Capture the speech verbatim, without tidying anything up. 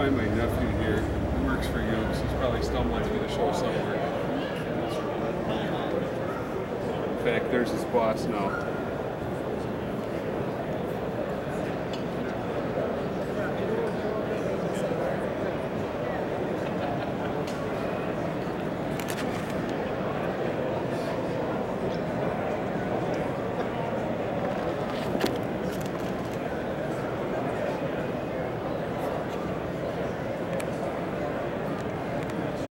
find my nephew here. He works for Yokes. He's probably stumbling through the show somewhere. In fact, there's his boss now.